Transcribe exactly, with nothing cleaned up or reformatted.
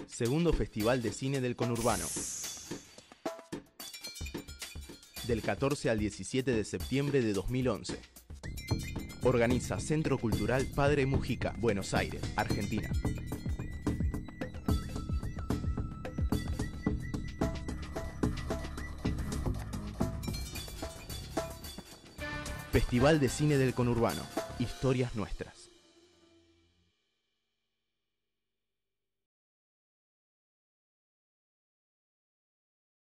Segundo Festival de Cine del Conurbano. Del catorce al diecisiete de septiembre de dos mil once. Organiza Centro Cultural Padre Mujica, Buenos Aires, Argentina. Festival de Cine del Conurbano. Historias nuestras.